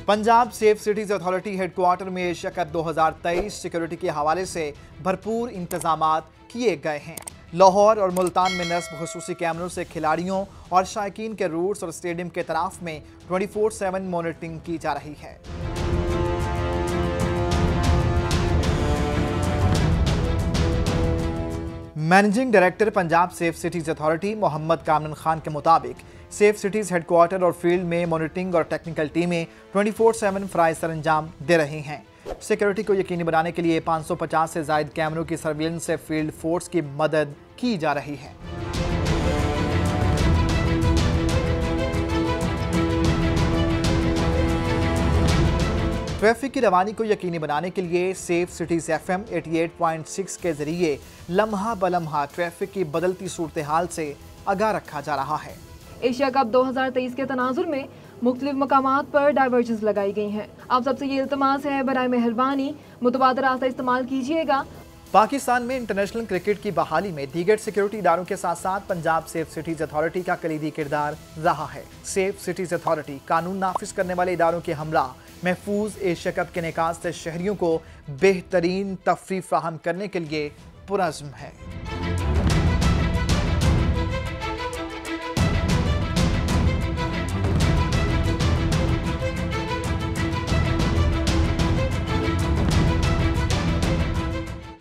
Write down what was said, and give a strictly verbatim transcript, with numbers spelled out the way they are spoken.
Punjab safe cities authority headquarter में Asia cup दो हज़ार तेईस सिक्योरिटी के हवाले से भरपूर इंतजामात किए गए हैं। लाहौर और मुल्तान में नस्ब खुसूसी कैमरों से खिलाड़ियों और शायकीन के रूट्स और स्टेडियम के तराफ में चौबीस सात मॉनिटरिंग की जा रही है। Managing director Punjab safe cities authority Mohammad Kamran Khan के मुताबिक सेफ सिटीज हेडक्वार्टर और फील्ड में मॉनिटरिंग और टेक्निकल टीमें चौबीस सात फ़राइज़ सर अंजाम दे रही हैं। सिक्योरिटी को यकीनी बनाने के लिए पाँच सौ पचास से ज़ायद कैमरों की सर्विलेंस से फील्ड फोर्स की मदद की जा रही है। ट्रैफिक की रवानी को यकीनी बनाने के लिए सेफ सिटीज एफ एम अठासी पॉइंट छह के जरिए लम्हा बलम्हा ट्रैफिक की बदलती सूरत हाल से आगाह रखा जा रहा है। एशिया कप दो हज़ार तेईस के तनाजुर में मुख्तलिफ मकामात पर डाइवर्जन्स लगाई गई हैं। आप सबसे ये इल्तमास है, बराए मेहरबानी मुतबादल रास्ता इस्तेमाल कीजिएगा। पाकिस्तान में इंटरनेशनल क्रिकेट की बहाली में दीगर सिक्योरिटी इदारों के साथ साथ पंजाब सेफ सिटीज अथॉरिटी का कलीदी किरदार रहा है। सेफ सिटीज अथॉरिटी कानून नाफिज करने वाले इदारों के हमरा महफूज एशिया कप के निकास से शहरियों को बेहतरीन तफरीह फराहम करने के लिए पुरज़्म है।